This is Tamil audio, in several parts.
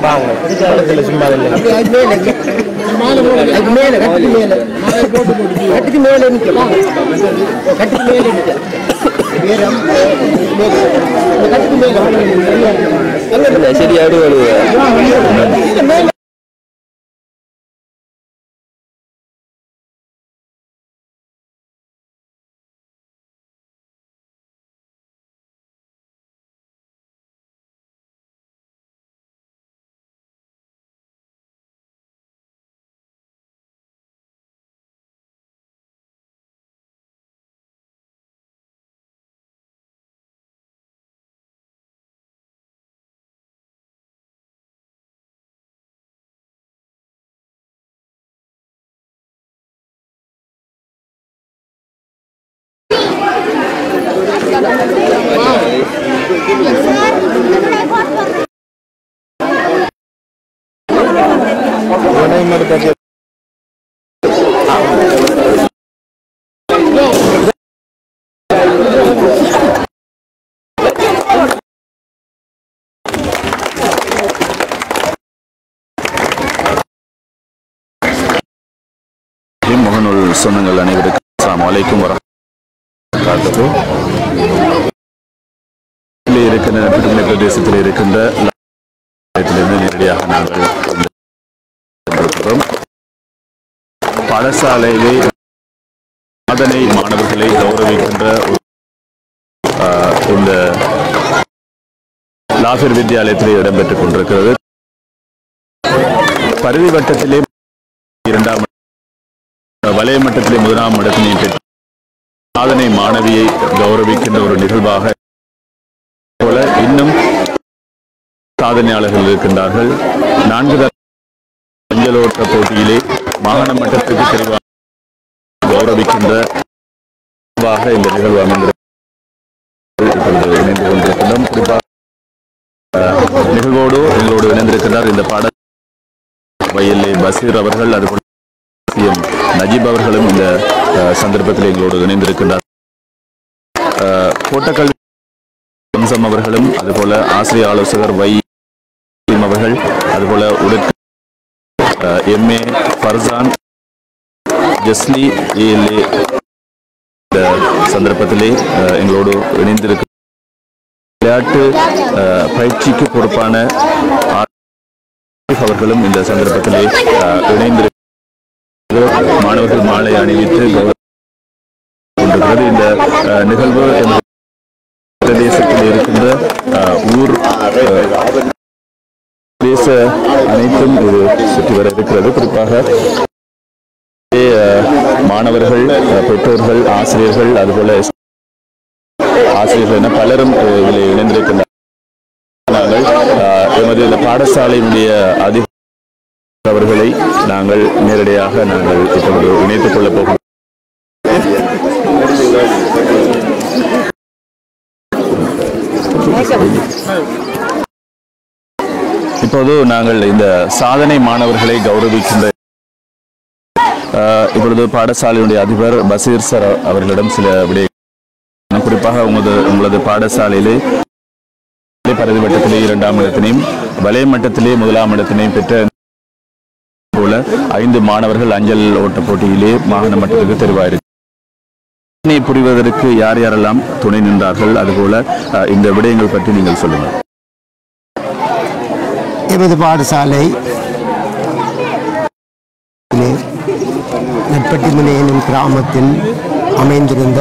வாங்க பக்கத்துல சும்மா இல்லை மேல கட்டுக்கு மேல நிற்க கட்டுக்கு மேல நிற்க சரி அடுவாடு முகநூல் சொந்தங்கள் அனைவருக்கும் அஸ்ஸலாமு அலைக்கும் வரஹ்மத்துல்லாஹி இருக்கின்ற திருமலை பிரதேசத்தில் இருக்கின்ற நேரடியாக நாங்கள் பாடசாலையிலே சாதனை மாணவர்களை கௌரவிக்கின்ற இந்த லாஃபிர் வித்யாலயத்திலே இடம்பெற்றுக் கொண்டிருக்கிறது. பருவி வட்டத்திலே இரண்டாம் வலய மட்டத்திலே முதலாம் இடத்தினை பெற்ற சாதனை மாணவியை கௌரவிக்கின்ற ஒரு நிகழ்வாக போல இன்னும் சாதனையாளர்கள் இருக்கின்றார்கள். 4 மஞ்சளோட்ட போட்டியிலே மாகாண மட்டத்துக்கு தெரிவாக கௌரவிக்கின்ற இந்த நிகழ்வு அமைந்திருக்கிறது. இணைந்து கொண்டிருக்கின்றோம். குறிப்பாக நிகழ்வோடு எங்களோடு இணைந்திருக்கிறார் இந்த பாட வயலே பசீர் அவர்கள், அதுபோல நஜீப் அவர்களும் இந்த சந்தர்ப்பத்தில் எங்களோடு இணைந்திருக்கின்றார். கோட்டக்கல்வி வம்சம் அவர்களும், அதுபோல ஆசிரிய ஆலோசகர் வை அவர்கள், அதுபோல உடற்கு எம்ஏ ஃபர்சான் ஜஸ்லி ஏஎல்ஏ இந்த சந்தர்ப்பத்திலே எங்களோடு இணைந்திருக்க விளையாட்டு பயிற்சிக்கு பொறுப்பான அவர்களும் இந்த சந்தர்ப்பத்திலே இணைந்திருக்க மாணவர்கள் மாலை அணிவித்து கொண்டிருக்கிறது. இந்த நிகழ்வு பிரதேசத்தில் இருக்கின்ற ஊர் பிரதேச அனைத்தும் இது சுற்றி வர இருக்கிறது. குறிப்பாக மாணவர்கள், பெற்றோர்கள், ஆசிரியர்கள், அதுபோல ஆசிரியர்கள் என பலரும் இதில் இணைந்திருக்கின்றனர். நாங்கள் எமது இந்த பாடசாலையினுடைய அவர்களை நாங்கள் நேரடியாக இப்பொழுது இணைத்துக் கொள்ளப் போகிறோம். இப்போது நாங்கள் இந்த சாதனை மாணவர்களை கௌரவிக்கின்ற இப்பொழுது பாடசாலையுடைய அதிபர் பசீர் சார் அவர்களிடம் சில விடை, குறிப்பாக உங்களது பாடசாலையிலே பருதி வட்டத்திலே 2ஆம் இடத்தினையும் வலய மட்டத்திலே 1ஆம் இடத்தினையும் பெற்ற போல 5 மாணவர்கள் அஞ்சல் ஓட்ட போட்டியிலே மாகாண மட்டத்துக்கு தெரிவாயிருக்கு. புரிவதற்கு யார் யாரெல்லாம் துணை நின்றார்கள், அதுபோல இந்த விடயங்கள் பற்றி நீங்கள் சொல்லுங்கள். எமது பாடசாலை நெற்பட்டிமனை எனும் கிராமத்தில் அமைந்திருந்த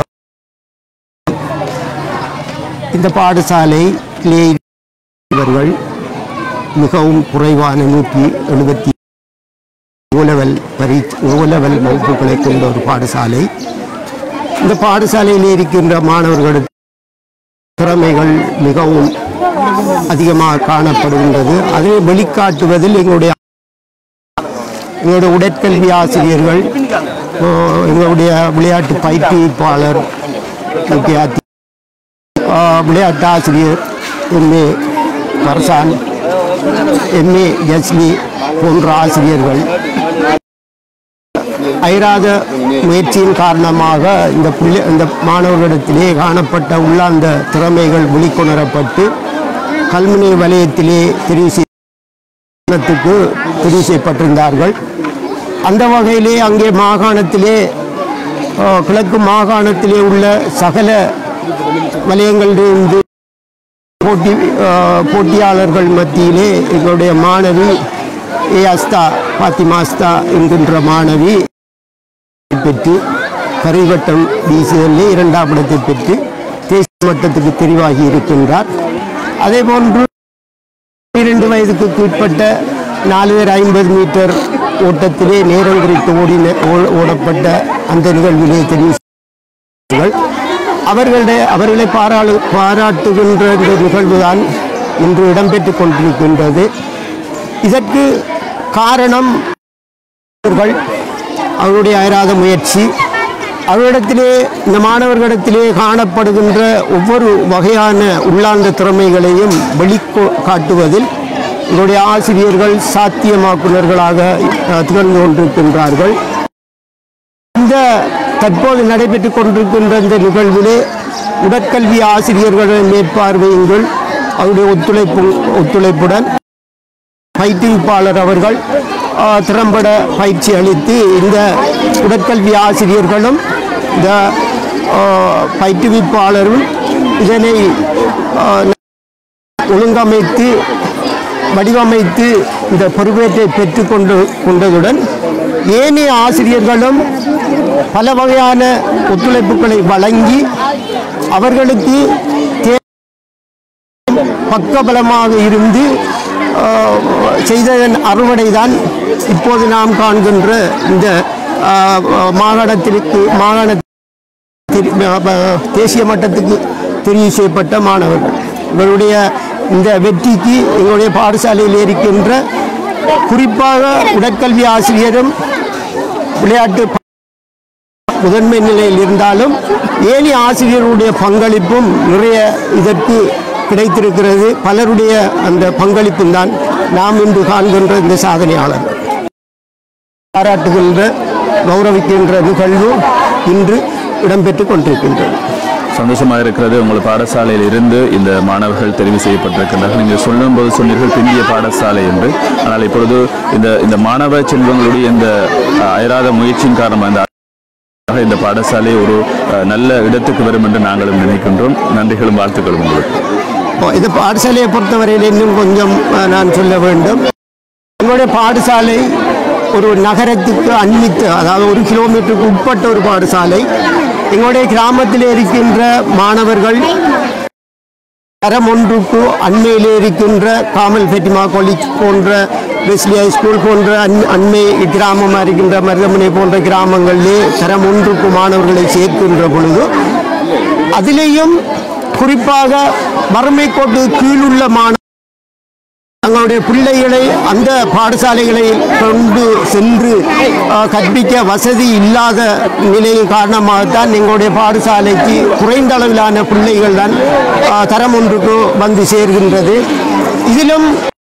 இந்த பாடசாலையிலே இவர்கள் மிகவும் குறைவான 170 ஓலெவல் மதிப்புகளை கொண்ட ஒரு பாடசாலை. இந்த பாடசாலையில் இருக்கின்ற மாணவர்களுக்கு திறமைகள் மிகவும் அதிகமாக காணப்படுகின்றது. அதை வெளிக்காட்டுவதில் எங்களுடைய உடற்கல்வி ஆசிரியர்கள், எங்களுடைய விளையாட்டு பயிற்றுவிப்பாளர், விளையாட்டு ஆசிரியர் எம்ஏ ஃபர்சான், எம்ஏ ஜஸ்லி போன்ற ஆசிரியர்கள் அயராத முயற்சியின் காரணமாக இந்த மாணவர்களிடத்திலே காணப்பட்ட உள்ளார்ந்த திறமைகள் வெளிக்கொணரப்பட்டு கல்முனை வலயத்திலே தெரிவு தெரிவு செய்யப்பட்டிருந்தார்கள். அந்த வகையிலே அங்கே மாகாணத்திலே கிழக்கு மாகாணத்திலே உள்ள சகல வலயங்களிலிருந்து போட்டியாளர்கள் மத்தியிலே எங்களுடைய மாணவி அஸ்தா பாத்திமா அஸ்தா என்கின்ற மாணவி பெற்று கரைவட்டம் டிசிஎல்லே 2ஆம் இடத்தை பெற்று தேசிய மட்டத்துக்கு தெரிவாகி இருக்கின்றார். அதே போன்று 12 வயதுக்கு உட்பட்ட 450 மீட்டர் ஓட்டத்திலே நேரம் குறித்து ஓடப்பட்ட அந்த நிகழ்விலே தெரிவு அவர்களை பாராட்டுகின்ற இந்த நிகழ்வுதான் இன்று இடம்பெற்றுக் கொண்டிருக்கின்றது. இதற்கு காரணம் அவருடைய அயராத முயற்சி, அவரிடத்திலே இந்த மாணவர்களிடத்திலே காணப்படுகின்ற ஒவ்வொரு வகையான உள்ளார்ந்த திறமைகளையும் வெளிக்காட்டுவதில் எங்களுடைய ஆசிரியர்கள் சாத்தியமாக்குநர்களாக திகழ்ந்து கொண்டிருக்கின்றார்கள். இந்த தற்போது நடைபெற்றுக் கொண்டிருக்கின்ற இந்த நிகழ்விலே உடற்கல்வி ஆசிரியர்களின் மேற்பார்வையின் அவருடைய ஒத்துழைப்புடன் பயிற்றுவிப்பாளர் அவர்கள் திறம்பட பயிற்சி அளித்து இந்த உடற்கல்வி ஆசிரியர்களும் இந்த பயிற்றுவிப்பாளரும் இதனை ஒழுங்கமைத்து வடிவமைத்து இந்த பொறுப்பேற்றை பெற்று கொண்டதுடன் ஏனைய ஆசிரியர்களும் பல வகையான ஒத்துழைப்புகளை வழங்கி அவர்களுக்கு பக்கபலமாக இருந்து செய்ததன் அறுவடைதான் இப்போது நாம் காண்கின்ற இந்த மாகாண தேசிய மட்டத்துக்கு தெரிவு செய்யப்பட்ட மாணவர்கள். இவருடைய இந்த வெற்றிக்கு எங்களுடைய பாடசாலையில் இருக்கின்ற குறிப்பாக உடற்கல்வி ஆசிரியரும் விளையாட்டு முதன்மை நிலையில் இருந்தாலும் ஏனைய ஆசிரியர்களுடைய பங்களிப்பும் நிறைய இதற்கு கிடைத்திருக்கிறது. பலருடைய அந்த பங்களிப்பும் தான் நாம் இன்று காண்கின்ற இந்த சாதனையாளர் பாராட்டுகின்ற கௌரவிக்கின்ற நிகழ்வு இன்று இடம்பெற்றுக் கொண்டிருக்கின்றது. சந்தோஷமாக இருக்கிறது. உங்கள் பாடசாலையில் இருந்து இந்த மாணவர்கள் தெரிவு செய்யப்பட்டிருக்கின்றார்கள். நீங்கள் சொல்லும்போது சொன்னீர்கள் பிந்திய பாடசாலை என்று. ஆனால் இப்பொழுது இந்த மாணவ செல்வங்களுடைய இந்த அயராத முயற்சியின் காரணமாக இந்த பாடசாலை ஒரு நல்ல இடத்துக்கு வரும் என்று நாங்களும் நினைக்கின்றோம். நன்றிகளும் வாழ்த்துக்களும் உங்களுக்கு. இந்த பாடசாலையை பொறுத்தவரையில் இன்னும் கொஞ்சம் நான் சொல்ல வேண்டும். எங்களுடைய பாடசாலை ஒரு நகரத்துக்கு அண்மித்து, அதாவது 1 கிலோமீட்டருக்கு உட்பட்ட ஒரு பாடசாலை. எங்களுடைய கிராமத்தில் இருக்கின்ற மாணவர்கள் தரம் ஒன்றுக்கு அண்மையில் இருக்கின்ற காமல் ஃபெட்டிமா காலேஜ் போன்ற வெஸ்லி ஹைஸ்கூல் போன்ற அண்மை கிராமமாக இருக்கின்ற மருதமனை போன்ற கிராமங்களிலே தரம் ஒன்றுக்கு மாணவர்களை சேர்க்கின்ற பொழுது அதிலேயும் குறிப்பாக வறுமை கோட்டு கீழுள்ள மாணவர்கள் தங்களுடைய பிள்ளைகளை அந்த பாடசாலைகளை கொண்டு சென்று கற்பிக்க வசதி இல்லாத நிலையின் காரணமாகத்தான் எங்களுடைய பாடசாலைக்கு குறைந்த அளவிலான பிள்ளைகள் தான் தரம் ஒன்றுக்கு வந்து சேர்கின்றது. இதிலும்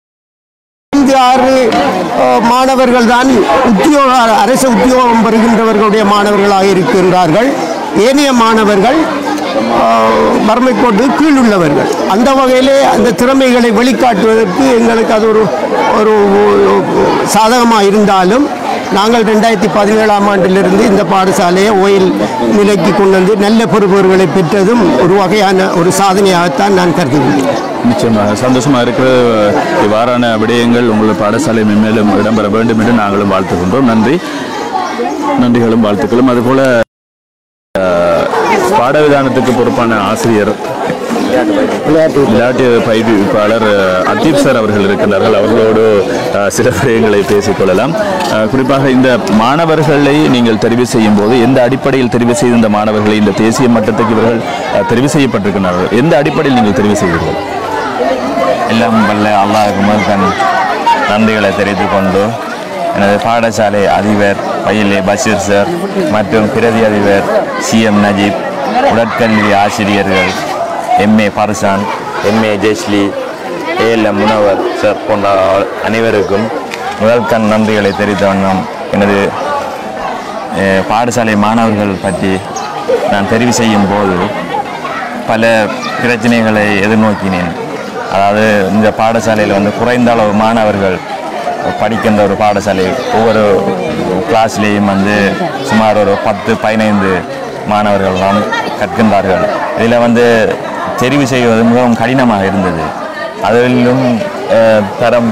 5-6 மாணவர்கள் தான் அரசு உத்தியோகம் பெறுகின்றவர்களுடைய மாணவர்களாக இருக்கின்றார்கள். ஏனைய மாணவர்கள் வறுமைக்கோட்டு கீழ் உள்ளவர்கள். அந்த வகையிலே அந்த திறமைகளை வெளிக்காட்டுவதற்கு எங்களுக்கு அது ஒரு சாதகமாக இருந்தாலும் நாங்கள் 2017ஆம் ஆண்டிலிருந்து இந்த பாடசாலையை ஓயில் நிலைக்கு கொண்டு வந்து நல்ல பொறுப்புகளை பெற்றதும் ஒரு வகையான ஒரு சாதனையாகத்தான் நான் கருதுகிறேன். நிச்சயமாக சந்தோஷமாக இருக்கிற இவ்வாறான விடயங்கள் உங்கள் பாடசாலை மேலும் இடம்பெற வேண்டும் என்று நாங்களும் வாழ்த்துகின்றோம். நன்றிகளும் வாழ்த்துக்களும். அதுபோல பாடவிதானத்துக்கு பொறுப்பான ஆசிரியர் விளையாட்டு பயிற்றுவிப்பாளர் அத்தீப் சார் அவர்கள் இருக்கின்றார்கள். அவர்களோடு சில விடயங்களை பேசிக்கொள்ளலாம். குறிப்பாக இந்த மாணவர்களை நீங்கள் தெரிவு செய்யும் போது எந்த அடிப்படையில் தெரிவு செய்த இந்த மாணவர்களை இந்த தேசிய மட்டத்துக்கு இவர்கள் தெரிவு செய்யப்பட்டிருக்கிறார்கள்? எந்த அடிப்படையில் நீங்கள் தெரிவு செய்தீர்கள்? எல்லாம் வல்ல அல்லாஹ்வுக்கு முதற்கண் நன்றிகளை தெரிவித்துக் கொண்டு எனது பாடசாலை அதிபர் பையிலே பஷீர் சார் மற்றும் பிரதி அதிபர் CM நஜீப், உடற்கல்வி ஆசிரியர்கள் MA Farsan, MA Jesly, ALM Munawar sir போன்ற அனைவருக்கும் முதற்கண் நன்றிகளை தெரிவித்த வண்ணம் எனது பாடசாலை மாணவர்கள் பற்றி நான் தெரிவு செய்யும் போது பல பிரச்சனைகளை எதிர்நோக்கினேன். அதாவது இந்த பாடசாலையில் குறைந்த அளவு மாணவர்கள் படிக்கின்ற ஒரு பாடசாலை. ஒவ்வொரு கிளாஸ்லேயும் வந்து சுமார் ஒரு 10-15 மாணவர்கள் தான் கற்கின்றார்கள். இதில் தெரிவு செய்வது மிகவும் கடினமாக இருந்தது. அதிலும் தரம்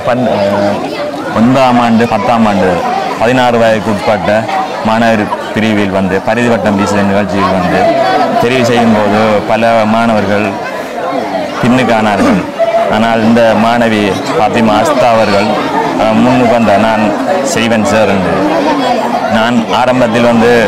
9ஆம் ஆண்டு 10ஆம் ஆண்டு 16 வயதுக்கு உட்பட்ட மாணவர் பிரிவில் பரிதிவட்டம் வீசுகிற நிகழ்ச்சியில் தெரிவு செய்யும் போது பல மாணவர்கள் பின்னுக்கானார்கள். ஆனால் இந்த மாணவி பாத்திமா அஸ்தா அவர்கள் முன்னுக்கு வந்தார், நான் செய்வேன் சார் என்று. நான் ஆரம்பத்தில்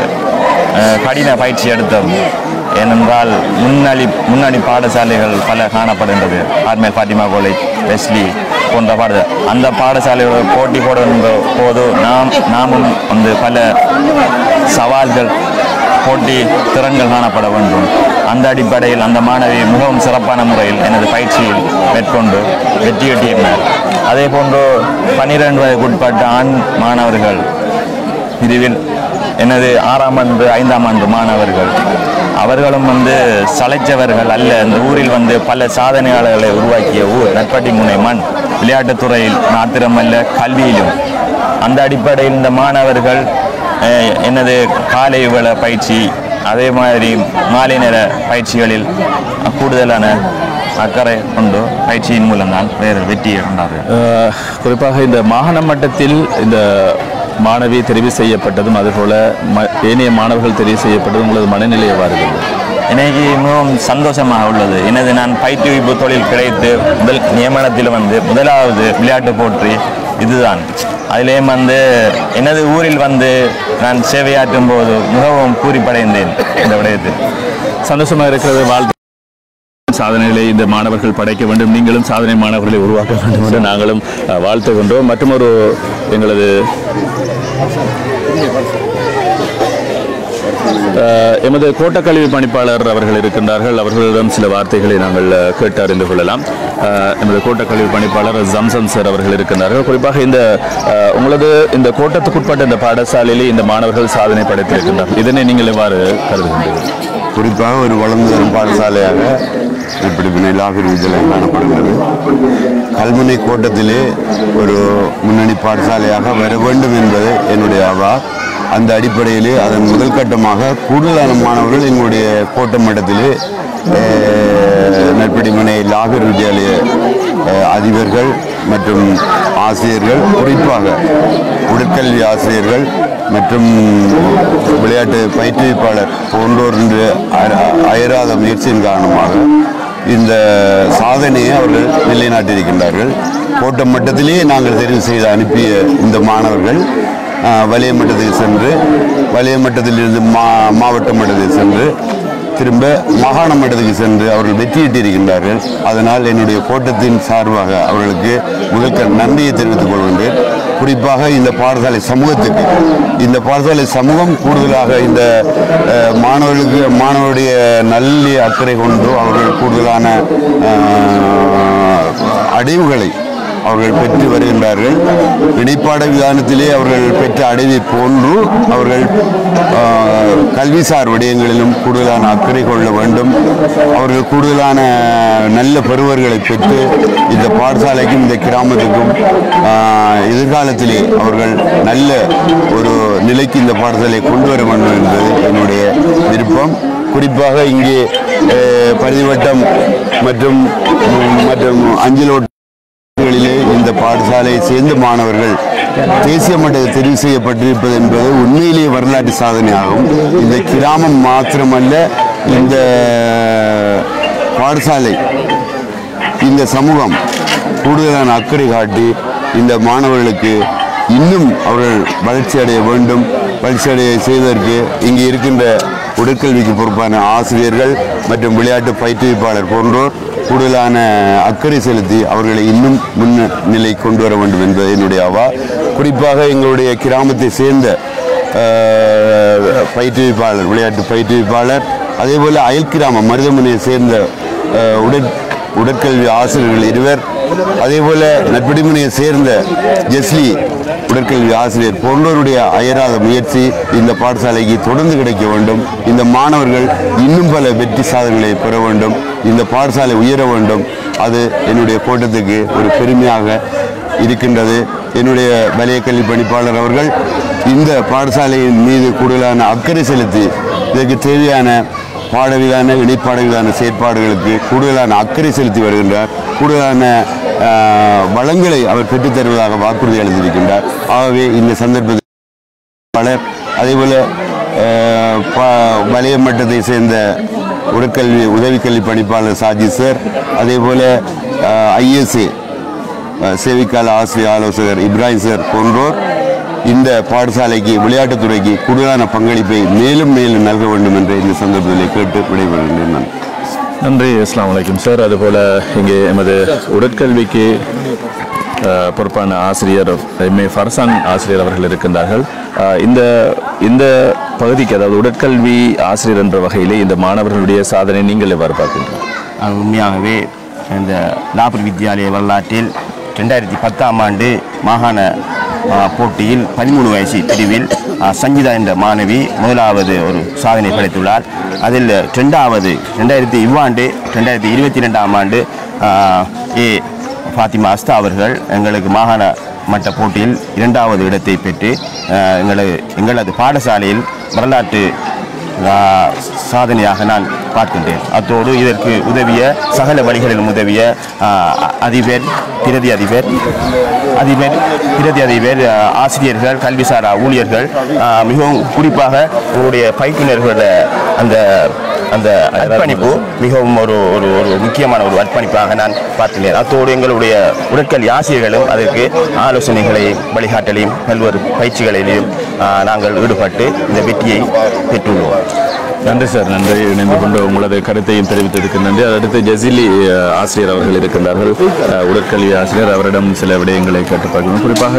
கடின பயிற்சி எடுத்தோம். ஏனென்றால் முன்னணி பாடசாலைகள் பல காணப்படுகின்றது. ஆர்மேல் பாத்திமா காலேஜ், வெஸ்லி போன்ற அந்த பாடசாலையோட போட்டி போடுகின்ற போது நாமும் பல சவால்கள், போட்டி திறன்கள் காணப்பட வேண்டும். அந்த அடிப்படையில் அந்த மாணவி மிகவும் சிறப்பான முறையில் எனது பயிற்சியில் மேற்கொண்டு வெற்றி பெற்றிருந்தார். அதே போன்று 12 வயதுக்குட்பட்ட ஆண் மாணவர்கள் பிரிவில் எனது 6ஆம் ஆண்டு 5ஆம் ஆண்டு மாணவர்கள் அவர்களும் சளைச்சவர்கள் அல்ல. இந்த ஊரில் பல சாதனையாளர்களை உருவாக்கிய ஊர் நட்பட்டிமுனை மண். விளையாட்டுத்துறையில் மாத்திரமல்ல, கல்வியிலும். அந்த அடிப்படையில் இந்த மாணவர்கள் எனது காலை வேளை பயிற்சி, அதே மாதிரி மாலை நேர பயிற்சிகளில் கூடுதலான அக்கறை கொண்டு பயிற்சியின் மூலம் தான் வெற்றியை கொண்டார்கள். குறிப்பாக இந்த மாகாண மட்டத்தில் இந்த மாணவி தெரிவு செய்யப்பட்டதும் அதுபோல ஏனைய மாணவர்கள் தெரிவு செய்யப்பட்டதும் உங்களது மனநிலை எவ்வாறு? எனக்கு மிகவும் சந்தோஷமாக உள்ளது. நான் பயிற்றுவிப்பு தொழில் கிடைத்து முதல் நியமனத்தில் முதலாவது விளையாட்டு போற்றி இதுதான். அதிலேயும் எனது ஊரில் நான் சேவையாற்றும் போது மிகவும் பூரிப்படைந்தேன். இந்த விடயத்தில் சந்தோஷமாக இருக்கிறது. வாழ்த்து சாதனைகளை இந்த மாணவர்கள் படைக்க வேண்டும், நீங்களும் சாதனை மாணவர்களை உருவாக்க வேண்டும் என்று நாங்களும் வாழ்த்துகின்றோம். மற்றொரு எங்களது எமது கோட்டக்கல்வி பணிப்பாளர் அவர்கள் இருக்கின்றார்கள். அவர்களிடம் சில வார்த்தைகளை நாங்கள் கேட்டு அறிந்து கொள்ளலாம். எமது கோட்டக்கல்வி பணிப்பாளர் ஜம்சம் சார் அவர்கள் இருக்கின்றார்கள். குறிப்பாக உங்களது இந்த கோட்டத்துக்குட்பட்ட இந்த பாடசாலையிலே இந்த மாணவர்கள் சாதனை படைத்திருக்கின்றார்கள். இதனை நீங்கள் எவ்வாறு கருதுகின்றீர்கள்? குறிப்பாக ஒரு வளர்ந்து வரும் பாடசாலையாக நட்பட்டிமுனை லாகூர் வித்யாலயம் காணப்படுகிறது. கல்முனை கோட்டத்திலே ஒரு முன்னணி பாடசாலையாக வர வேண்டும் என்பது என்னுடைய ஆவா. அந்த அடிப்படையிலே அதன் முதல் கட்டமாக கூடுதலான மாணவர்கள் எங்களுடைய கோட்ட மட்டத்திலே நட்பட்டிமுனை லாகூர் வித்யாலய அதிபர்கள் மற்றும் ஆசிரியர்கள், குறிப்பாக உடற்கல்வி ஆசிரியர்கள் மற்றும் விளையாட்டு பயிற்றுவிப்பாளர் போன்றோர் அயராத முயற்சியின் காரணமாக இந்த சாதனையை அவர்கள் நிலைநாட்டியிருக்கின்றார்கள். கோட்ட மட்டத்திலேயே நாங்கள் தெரிவு செய்து அனுப்பிய இந்த மாணவர்கள் வலய மட்டத்துக்கு சென்று, வலய மட்டத்திலிருந்து மாவட்ட மட்டத்துக்கு சென்று, திரும்ப மாகாண மட்டத்துக்கு சென்று அவர்கள் வெற்றியிட்டிருக்கின்றார்கள். அதனால் என்னுடைய கோட்டத்தின் சார்பாக அவர்களுக்கு முதல் நன்றியை தெரிவித்துக் கொள்கின்றேன். குறிப்பாக இந்த பாடசாலை சமூகத்துக்கு, இந்த பாடசாலை சமூகம் கூடுதலாக இந்த மாணவருடைய நல்ல அக்கறை கொண்டு அவர்கள் கூடுதலான அடைவுகளை அவர்கள் பெற்று வருகின்றார்கள். இணைப்பாட விதானத்திலே அவர்கள் பெற்ற அடைவை போன்று அவர்கள் கல்விசார் விடயங்களிலும் கூடுதலான அக்கறை கொள்ள வேண்டும். அவர்கள் கூடுதலான நல்ல பெறுவர்களை பெற்று இந்த பாடசாலைக்கும் இந்த கிராமத்துக்கும் எதிர்காலத்திலே அவர்கள் நல்ல ஒரு நிலைக்கு இந்த பாடசாலையை கொண்டு வர வேண்டும் என்பது என்னுடைய விருப்பம். குறிப்பாக இங்கே பரிதிவட்டம் மற்றும் அஞ்சலோட்ட இந்த பாடசாலையை சேர்ந்த மாணவர்கள் தேசிய மட்டத்தில் தெரிவு செய்யப்பட்டிருப்பது என்பது உண்மையிலேயே வரலாற்று சாதனையாகும். இந்த கிராமம் மாத்திரமல்ல, இந்த பாடசாலை, இந்த சமூகம் கூடுதலான அக்கறை காட்டி இந்த மாணவர்களுக்கு இன்னும் அவர்கள் வளர்ச்சி அடைய வேண்டும். வளர்ச்சி அடைய செய்வதற்கு இங்கே இருக்கின்ற உடற்கல்விக்கு பொறுப்பான ஆசிரியர்கள் மற்றும் விளையாட்டு பயிற்றுவிப்பாளர் போன்றோர் கூடுதலான அக்கறை செலுத்தி அவர்களை இன்னும் முன்னிலை கொண்டு வர வேண்டும் என்பது என்னுடைய ஆவா. குறிப்பாக எங்களுடைய கிராமத்தை சேர்ந்த பயிற்றுவிப்பாளர், விளையாட்டு பயிற்றுவிப்பாளர், அதேபோல் அயல் கிராமம் மருதமுனையை சேர்ந்த உடற்கல்வி ஆசிரியர்கள் 2 அதேபோல் நட்பட்டிமுனையை சேர்ந்த ஜெஸ்லி உடற்கல்வி ஆசிரியர் போன்றோருடைய அயராத முயற்சி இந்த பாடசாலைக்கு தொடர்ந்து கிடைக்க வேண்டும். இந்த மாணவர்கள் இன்னும் பல வெற்றி சாதனைகளை பெற வேண்டும். இந்த பாடசாலை உயர வேண்டும். அது என்னுடைய கோட்டத்துக்கு ஒரு பெருமையாக இருக்கின்றது. என்னுடைய வலய கல்வி பணிப்பாளர் அவர்கள் இந்த பாடசாலையின் மீது கூடுதலான அக்கறை செலுத்தி இதற்கு தேவையான பாடவிதான இணைப்பாடவிதான செயற்பாடுகளுக்கு கூடுதலான அக்கறை செலுத்தி வருகின்றார். கூடுதலான வளங்களை அவர் பெற்றுத் தருவதாக வாக்குறுதி அளித்திருக்கின்றார். ஆகவே இந்த சந்தர்ப்பத்தில் பலர் அதேபோல் வலய மட்டத்தை சேர்ந்த உடற்கல்வி உதவிக்கல்வி பணிப்பாளர் சாஜி சார், அதேபோல் ISA சேவிக்கால ஆசிரியர் ஆலோசகர் இப்ராஹிம் சார் போன்றோர் இந்த பாடசாலைக்கு விளையாட்டுத்துறைக்கு கூடுதலான பங்களிப்பை மேலும் மேலும் நல்க வேண்டும் என்று இந்த சந்தர்ப்பத்தில் கேட்டு விடைபெறுகின்றேன். நன்றி. அஸ்ஸலாமு அலைக்கும் சார். அதுபோல் இங்கே எமது உடற்கல்விக்கு பொறுப்பான ஆசிரியர் MA ஃபர்சான் ஆசிரியர் அவர்கள் இருக்கின்றார்கள். இந்த பகுதிக்கு, அதாவது உடற்கல்வி ஆசிரியர் என்ற வகையிலே இந்த மாணவர்களுடைய சாதனை நீங்கள் எவ்வாறு பார்க்கின்றீர்கள்? உண்மையாகவே இந்த லாபூர் வித்யாலய வரலாற்றில் 2010ஆம் ஆண்டு மாகாண போட்டியில் 13 வயசு பிரிவில் சங்கீதா என்ற மாணவி முதலாவது ஒரு சாதனை படைத்துள்ளார். அதில் 2022ஆம் ஆண்டு ஃபாத்திமா அஸ்தா அவர்கள் எங்களுக்கு மாகாண மட்ட போட்டியில் 2வது இடத்தை பெற்று எங்களது பாடசாலையில் வரலாற்று சாதனையாக நான் பார்க்கின்றேன். அத்தோடு இதற்கு உதவிய சகல வழிகளிலும் உதவிய அதிபர், பிரதி அதிபர், ஆசிரியர்கள், கல்விசாரா ஊழியர்கள், மிகவும் குறிப்பாக உங்களுடைய பயிற்றுனர்களோட அந்த அர்ப்பணிப்பு மிகவும் ஒரு முக்கியமான ஒரு அர்ப்பணிப்பாக நான் பார்க்கிறேன். அத்தோடு எங்களுடைய உடற்கல்வி ஆசிரியர்களும் அதற்கு ஆலோசனைகளையும் வழிகாட்டலையும் பல்வேறு பயிற்சிகளிலும் நாங்கள் ஈடுபட்டு இந்த வெற்றியை பெற்றுள்ளோம். நன்றி சார். நன்றி. இணைந்து கொண்டு உங்களது கருத்தையும் தெரிவித்ததற்கு நன்றி. அடுத்து ஜசிலி ஆசிரியர் அவர்கள் இருக்கின்றார்கள், உடற்கல்வி ஆசிரியர். அவரிடம் சில விடயங்களை கேட்டுப்பார்க்கணும். குறிப்பாக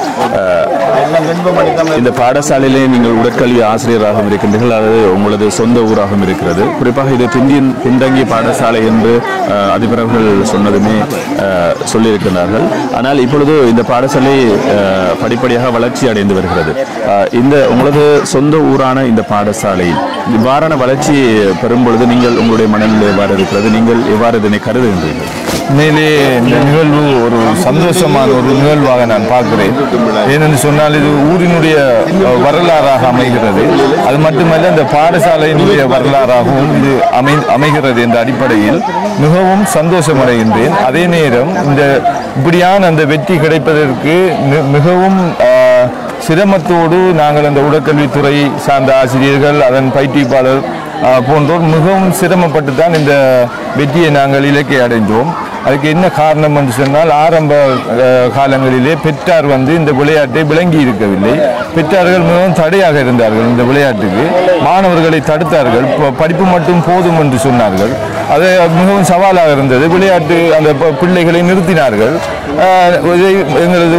இந்த பாடசாலையிலே நீங்கள் உடற்கல்வி ஆசிரியராகவும் இருக்கின்றீர்கள், அது உங்களது சொந்த ஊராகவும் இருக்கிறது. குறிப்பாக இது பின்தங்கிய பாடசாலை என்று அதிபர்கள் சொன்னதுமே சொல்லியிருக்கிறார்கள். ஆனால் இப்பொழுது இந்த பாடசாலை படிப்படியாக வளர்ச்சி அடைந்து வருகிறது. இந்த உங்களது சொந்த ஊரான இந்த பாடசாலையில் இவ்வாறான வளர்ச்சி பெறும் பொழுது நீங்கள் உங்களுடைய மனநிலை எவ்வாறு இருக்கிறது? நீங்கள் எவ்வாறு இதனை கருதுகின்றீர்கள்? உண்மையிலே இந்த நிகழ்வு ஒரு சந்தோஷமான ஒரு நிகழ்வாக நான் பார்க்கிறேன். ஏனென்று சொன்னால் இது ஊரினுடைய வரலாறாக அமைகிறது. அது மட்டுமல்ல, இந்த பாடசாலையினுடைய வரலாறாகவும் இது அமைகிறது என்ற அடிப்படையில் மிகவும் சந்தோஷமடைகின்றேன். அதே நேரம் இப்படியான அந்த வெற்றி கிடைப்பதற்கு மிகவும் சிரமத்தோடு நாங்கள் அந்த உடற்கல்வித்துறை சார்ந்த ஆசிரியர்கள், அதன் பயிற்றுவிப்பாளர் போன்றோர் மிகவும் சிரமப்பட்டு தான் இந்த வெற்றியை நாங்கள் இலக்கை அடைந்தோம். அதுக்கு என்ன காரணம் என்று சொன்னால், ஆரம்ப காலங்களிலே பெற்றார் இந்த விளையாட்டை விளங்கி இருக்கவில்லை. பெற்றார்கள் மிகவும் தடையாக இருந்தார்கள். இந்த விளையாட்டுக்கு மாணவர்களை தடுத்தார்கள். படிப்பு மட்டும் போதும் என்று சொன்னார்கள். அது மிகவும் சவாலாக இருந்தது. விளையாட்டு அந்த பிள்ளைகளை நிறுத்தினார்கள். எங்களது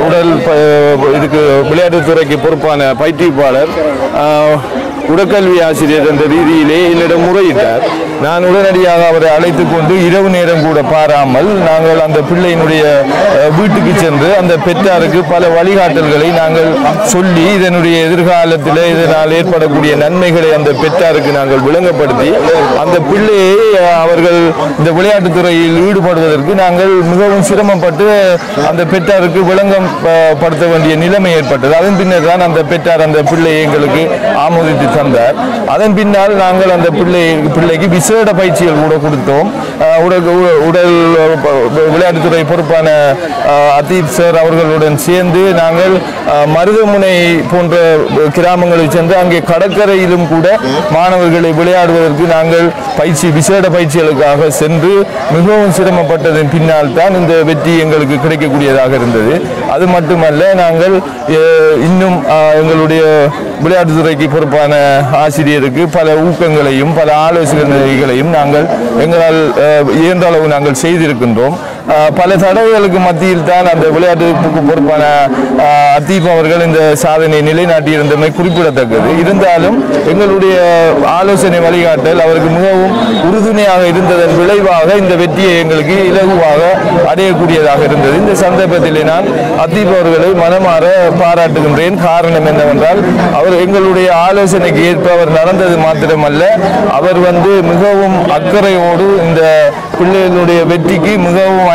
இதுக்கு விளையாட்டுத்துறைக்கு பொறுப்பான பயிற்றுவிப்பாளர் உடற்கல்வி ஆசிரியர் என்ற ரீதியிலே என்னிடம் முறையிட்டார். நான் உடனடியாக அவரை அழைத்து கொண்டு இரவு நேரம் கூட பாராமல் நாங்கள் அந்த பிள்ளையினுடைய வீட்டுக்கு சென்று அந்த பெற்றாருக்கு பல வழிகாட்டல்களை நாங்கள் சொல்லி இதனுடைய எதிர்காலத்தில் இதனால் ஏற்படக்கூடிய நன்மைகளை அந்த பெற்றாருக்கு நாங்கள் விளங்கப்படுத்தி அந்த பிள்ளையை அவர்கள் இந்த விளையாட்டுத்துறையில் ஈடுபடுவதற்கு நாங்கள் மிகவும் சிரமப்பட்டு அந்த பெற்றாருக்கு விளங்கப்படுத்த வேண்டிய நிலைமை ஏற்பட்டது. அதன் பின்னர் தான் அந்த பெற்றார் அந்த பிள்ளையை எங்களுக்கு ஆமோதித்து தந்தார். அதன் பின்னால் நாங்கள் அந்த பிள்ளைக்கு விசேட பயிற்சிகள் கூட கொடுத்தோம். உடல் விளையாட்டுத்துறை பொறுப்பான அதீப் சார் அவர்களுடன் சேர்ந்து நாங்கள் மருதமுனை போன்ற கிராமங்களில் சென்று அங்கே கடற்கரையிலும் கூட மாணவர்களை விளையாடுவதற்கு நாங்கள் விசேட பயிற்சிகளுக்காக சென்று மிகவும் சிரமப்பட்டதன் பின்னால் தான் இந்த வெற்றி எங்களுக்கு கிடைக்கக்கூடியதாக இருந்தது. அது மட்டுமல்ல, நாங்கள் இன்னும் எங்களுடைய விளையாட்டுத்துறைக்கு பொறுப்பான ஆசிரியருக்கு பல ஊக்கங்களையும் பல ஆலோசனைகளையும் நாங்கள் எங்களால் இயன்ற அளவு நாங்கள் செய்திருக்கின்றோம். பல தடவைகளுக்கு மத்தியில் தான் அந்த விளையாட்டுக்கு பொறுப்பான அதீப் அவர்கள் இந்த சாதனையை நிலைநாட்டியிருந்தமை குறிப்பிடத்தக்கது. இருந்தாலும் எங்களுடைய ஆலோசனை வழிகாட்டல் அவருக்கு மிகவும் உறுதுணையாக இருந்ததன் விளைவாக இந்த வெற்றியை எங்களுக்கு இலகுவாக அடையக்கூடியதாக இருந்தது. இந்த சந்தர்ப்பத்தில் நான் அதீப் அவர்களை மனமாற பாராட்டுகின்றேன். காரணம் என்னவென்றால், அவர் எங்களுடைய ஆலோசனைக்கு ஏற்ப அவர் நடந்தது மாத்திரமல்ல, அவர் மிகவும் அக்கறையோடு இந்த பிள்ளைகளுடைய வெற்றிக்கு மிகவும்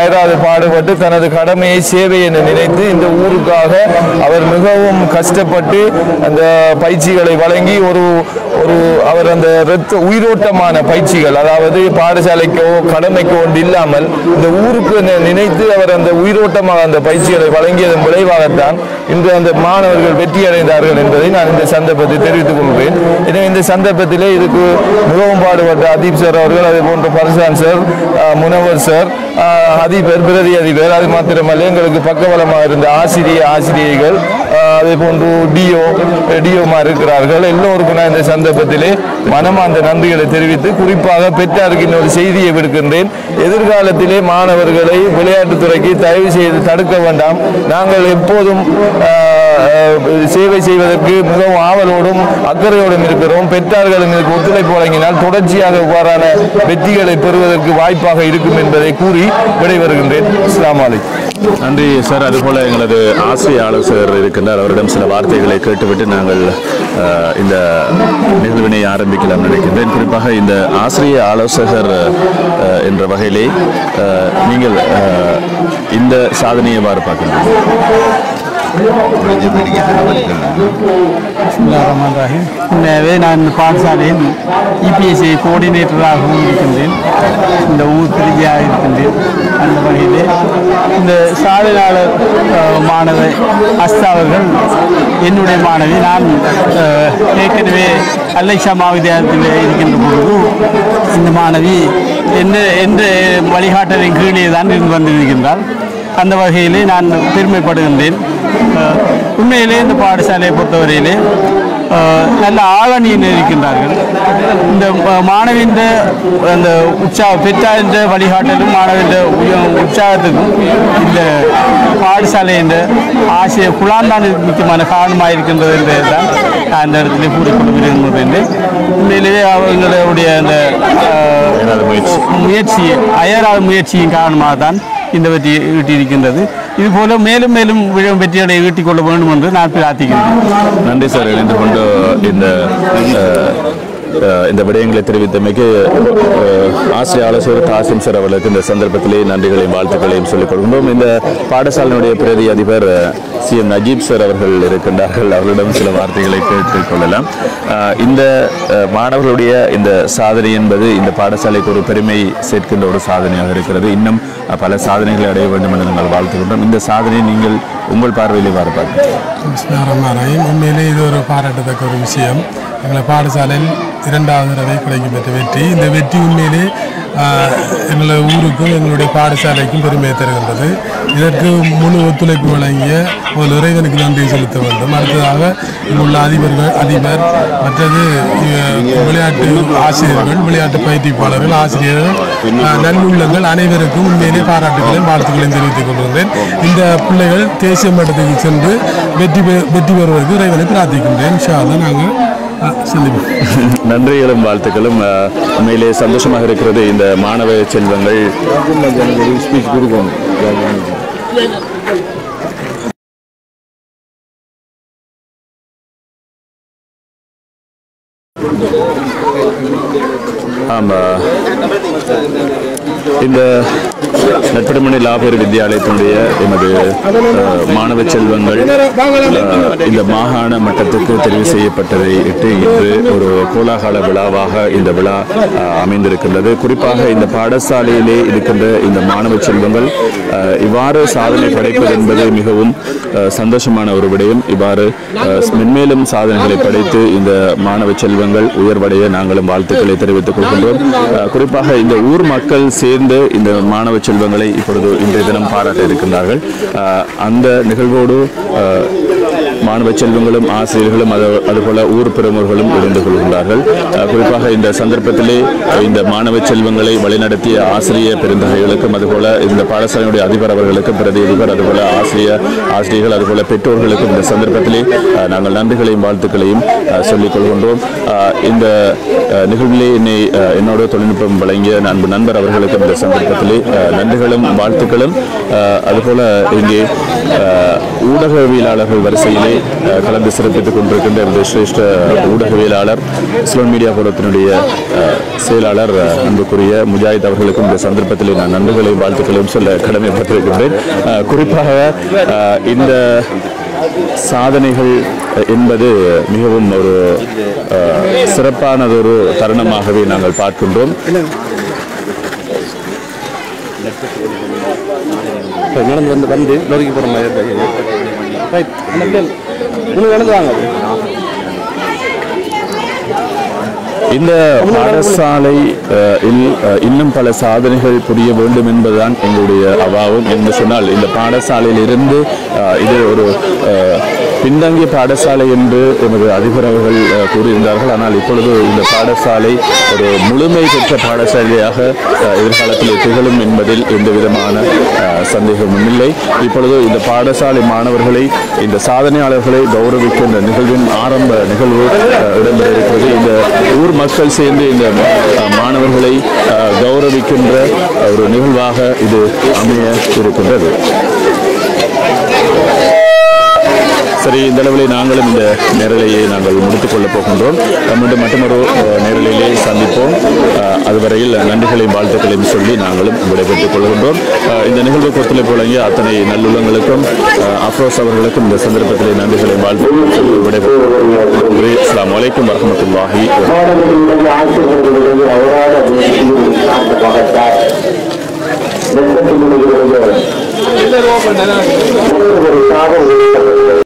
அயராது பாடுபட்டு தனது கடமையை சேவை என நினைத்து இந்த ஊருக்காக அவர் மிகவும் கஷ்டப்பட்டு அந்த பயிற்சிகளை வழங்கி அவர் அந்த உயிரோட்டமான பயிற்சிகள், அதாவது பாடசாலைக்கோ கடமைக்கோ ஒன்று இல்லாமல் இந்த ஊருக்கு நினைத்து அவர் அந்த உயிரோட்டமாக அந்த பயிற்சிகளை வழங்கியதன் விளைவாகத்தான் இன்று அந்த மாணவர்கள் வெற்றி அடைந்தார்கள் என்பதை நான் இந்த சந்தர்ப்பத்தை தெரிவித்துக் கொள்கிறேன். எனவே இந்த சந்தர்ப்பத்திலே இதுக்கு மிகவும் பாடுபட்ட அதீப் சார் அவர்கள், அதே போன்ற பரசான் சார், முனவர் சார், அதிபர், பிரதி அதிபர், அது மாத்திரமல்ல எங்களுக்கு பக்கபலமாக இருந்த ஆசிரியைகள், அதே போன்று டிஓமா இருக்கிறார்கள். எல்லோருக்கும் நான் இந்த சந்தர்ப்பத்திலே மனமார்ந்த நன்றிகளை தெரிவித்து குறிப்பாக பெற்றாருக்கு இன்னொரு செய்தியை விடுக்கின்றேன். எதிர்காலத்திலே மாணவர்களை விளையாட்டுத்துறைக்கு தயவு செய்து தடுக்க வேண்டாம். நாங்கள் எப்போதும் சேவை செய்வதற்கு மிகவும் ஆவலோடும் அக்கறையோடும் இருக்கிறோம். பெற்றார்களும் இதற்கு ஒத்துழைப்பு வழங்கினால் தொடர்ச்சியாக இவ்வாறான வெற்றிகளை பெறுவதற்கு வாய்ப்பாக இருக்கும் என்பதை கூறி விடைபெறுகின்றேன். அஸ்ஸலாமு அலைக்கும். நன்றி சார். அதுபோல எங்களது ஆசிரிய ஆலோசகர் இருக்கின்றார், அவரிடம் சில வார்த்தைகளை கேட்டுவிட்டு நாங்கள் இந்த நிகழ்வினை ஆரம்பிக்கலாம் நினைக்கின்றேன். குறிப்பாக இந்த ஆசிரிய ஆலோசகர் என்ற வகையிலே நீங்கள் இந்த சாதனையை எவ்வாறு பார்க்கின்றீர்கள்? உண்மையாகவே நான் பாடசாலையில் இபிஎஸ்சி கோஆர்டினேட்டராகவும் இருக்கின்றேன், இந்த ஊர் பிரதியாக இருக்கின்றேன். அந்த வகையிலே இந்த சாதனையாளர் மாணவி அஸ்தா அவர்கள் என்னுடைய மாணவி. நான் ஏற்கனவே அல்லைஷா மாவித்தியாலயத்தில் இருக்கின்ற பொழுது இந்த மாணவி எந்த வழிகாட்டலின் கீழே தான் இருந்து வந்திருக்கின்றார். அந்த வகையிலே நான் பெருமைப்படுகின்றேன். உண்மையிலே இந்த பாடசாலையை பொறுத்தவரையிலே நல்ல ஆளணியில் இருக்கின்றார்கள். இந்த மாணவியின் அந்த பெற்றாரின் வழிகாட்டலும் மாணவின் உற்சாகத்துக்கும் இந்த பாடசாலையின் ஆசிரியர் குழாந்தான் முக்கியமான காரணமாக இருக்கின்றது என்பதுதான் நான் அந்த இடத்துல கூறிக்கொள்ள விரும்புகின்றேன். உண்மையிலேயே அவங்களுடைய அந்த அயராத முயற்சியின் காரணமாக தான் இந்த வெற்றியை ஈட்டியிருக்கின்றது. இதுபோல மேலும் மேலும் வெற்றிகளை ஈட்டிக் கொள்ள வேண்டும் என்று நான் பிரார்த்திக்கிறேன். நன்றி சார். இணைந்து கொண்டு இந்த விடயங்களை தெரிவித்தமைக்கு ஆசிரிய ஆலோசகர் காசிம் சார் அவர்களுக்கு இந்த சந்தர்ப்பத்திலே நன்றிகளையும் வாழ்த்துக்களையும் சொல்லிக் கொள்கின்றோம். இந்த பாடசாலையினுடைய பிரதி அதிபர் சிஎம் நஜீப் சார் அவர்கள் இருக்கின்றார்கள், அவர்களிடம் சில வார்த்தைகளை கேட்டுக் கொள்ளலாம். இந்த மாணவர்களுடைய இந்த சாதனை என்பது இந்த பாடசாலைக்கு ஒரு பெருமை சேர்க்கின்ற ஒரு சாதனையாக இருக்கிறது. இன்னும் பல சாதனைகளை அடைய வேண்டும் என்று நாங்கள் வாழ்த்துகின்றோம். இந்த சாதனையை நீங்கள் உங்கள் பார்வையிலே பார்ப்பீர்கள்? உண்மையிலே இது ஒரு பாராட்டத்தக்க ஒரு விஷயம். எங்கள் பாடசாலையில் 2வது தடவை கிடைக்கப்பட்ட வெற்றி. இந்த வெற்றி உண்மையிலே எங்களோட ஊருக்கும் எங்களுடைய பாடசாலைக்கும் பெருமையை தருகின்றது. இதற்கு முழு ஒத்துழைப்பு வழங்கிய ஒரு இறைவனுக்கு நன்றி செலுத்த வேண்டும். அடுத்ததாக இங்குள்ள அதிபர், மற்றது விளையாட்டு ஆசிரியர்கள், விளையாட்டு பயிற்சிப்பாளர்கள், ஆசிரியர்கள், நல்லுள்ளங்கள் அனைவருக்கும் உண்மையிலே பாராட்டுகளையும் வாழ்த்துக்களையும் தெரிவித்துக் கொள்கின்றேன். இந்த பிள்ளைகள் தேசிய மட்டத்துக்கு சென்று வெற்றி பெறுவதற்கு இறைவனை பிரார்த்திக்கின்றேன். இன்ஷா அல்லாஹ் நாங்கள் நன்றிகளும் வாழ்த்துக்களும். உண்மையிலே சந்தோஷமாக இருக்கிறது. இந்த மாணவ செல்வங்கள் ஸ்பீச் கொடுக்கணும். ஆமாம், இந்த நட்படுமணி லாபேர் வித்தியாலயத்தினுடைய எமது மாணவ செல்வங்கள் இந்த மாகாண மட்டத்துக்கு தெரிவு செய்யப்பட்டதை இட்டு இன்று ஒரு கோலாகல விழாவாக இந்த விழா அமைந்திருக்கின்றது. குறிப்பாக இந்த பாடசாலையிலே இருக்கின்ற இந்த மாணவ செல்வங்கள் இவ்வாறு சாதனை படைப்பது என்பது மிகவும் சந்தோஷமான ஒரு விடயம். இவ்வாறு மென்மேலும் சாதனைகளை படைத்து இந்த மாணவ செல்வங்கள் உயர்வடைய நாங்களும் வாழ்த்துக்களை தெரிவித்துக் கொள்கின்றோம். குறிப்பாக இந்த ஊர் மக்கள் சேர்ந்து இந்த மாணவ செல்வங்களை இப்பொழுது இன்றைய தினம் பாராட்ட இருக்கின்றார்கள். அந்த நிகழ்வோடு மாணவ செல்வங்களும் ஆசிரியர்களும் அதுபோல ஊர் பிரமுகர்களும் இணைந்து கொள்கின்றார்கள். குறிப்பாக இந்த சந்தர்ப்பத்திலே இந்த மாணவ செல்வங்களை வழிநடத்திய ஆசிரியர் பெருந்தகைகளுக்கும் அதுபோல இந்த பாடசாலையுடைய அதிபர் அவர்களுக்கும் பிரதி அதிபர் அதுபோல ஆசிரியர்கள் அதுபோல பெற்றோர்களுக்கும் இந்த சந்தர்ப்பத்திலே நாங்கள் நன்றிகளையும் வாழ்த்துக்களையும் சொல்லிக் கொள்கின்றோம். இந்த நிகழ்விலே என்னோட தொழில்நுட்பம் வழங்கிய அன்பு நண்பர் அவர்களுக்கும் இந்த சந்தர்ப்பத்திலே நன்றிகளும் வாழ்த்துக்களும். அதுபோல இங்கே ஊடகவியலாளர்கள் வரிசையில் நிகழ்விலே கலந்து சிறப்பித்துக் கொண்டிருக்கின்ற இந்த சிரேஷ்ட ஊடகவியலாளர் ஸ்லோன் மீடியா புரத்தினுடைய செயலாளர் அன்புக்குரிய முஜாஹித் அவர்களுக்கும் இந்த சந்தர்ப்பத்தில் நான் நன்றிகளையும் வாழ்த்துக்களையும் சொல்ல கடமைப்பட்டிருக்கின்றேன். குறிப்பாக இந்த சாதனைகள் என்பது மிகவும் ஒரு சிறப்பானதொரு தருணமாகவே நாங்கள் பார்க்கின்றோம். வந்து நொறுக்கி போகிற மாதிரி இந்த பாடசாலை இன்னும் பல சாதனைகள் புரிய வேண்டும் என்பதுதான் எங்களுடைய அவாவும். என்று சொன்னால் இந்த பாடசாலையில் இருந்து இது ஒரு பின்தங்கிய பாடசாலை என்று எமது அதிபர் அவர்கள் கூறியிருந்தார்கள். ஆனால் இப்பொழுது இந்த பாடசாலை ஒரு முழுமை பெற்ற பாடசாலையாக எதிர்காலத்தில் திகழும் என்பதில் எந்த விதமான சந்தேகமும் இல்லை. இப்பொழுது இந்த பாடசாலை மாணவர்களை, இந்த சாதனையாளர்களை கௌரவிக்கின்ற நிகழ்வின் ஆரம்ப நிகழ்வு இடம்பெற இருக்கிறது. இந்த ஊர் மக்கள் சேர்ந்து இந்த மாணவர்களை கௌரவிக்கின்ற ஒரு நிகழ்வாக இது அமைய இருக்கின்றது. சரி, இந்த அளவில் நாங்களும் இந்த நேரலையை நாங்கள் முடித்துக் கொள்ளப் போகின்றோம். மீண்டும் மற்றொரு நேரலையிலே சந்திப்போம். அதுவரையில் நன்றிகளையும் வாழ்த்துக்களையும் சொல்லி நாங்களும் விடைபெற்றுக் கொள்கின்றோம். இந்த நிகழ்வுக்கு ஒத்துழைப்பு வழங்கிய அத்தனை நல்லுள்ளங்களுக்கும் அஃப்ரோஸ் அவர்களுக்கும் இந்த சந்தர்ப்பத்தில் நன்றிகளையும் வாழ்த்துக்களையும் சொல்லி விடைபெற்றுக் அஸ்ஸலாமு அலைக்கும் வரஹ்மத்துல்லாஹி வபரகாத்துஹு.